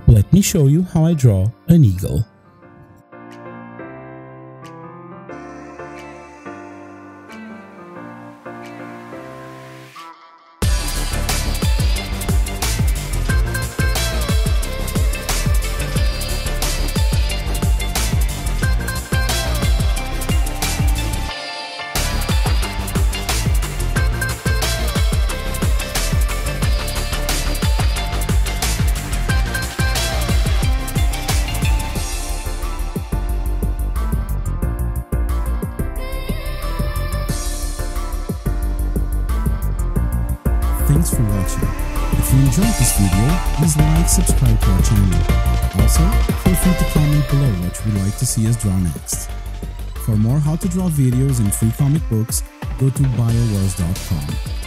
Let me show you how I draw an eagle. Thanks for watching. If you enjoyed this video, please like, subscribe to our channel. Also, feel free to comment below what you would like to see us draw next. For more how to draw videos and free comic books, go to BIOWARS.com.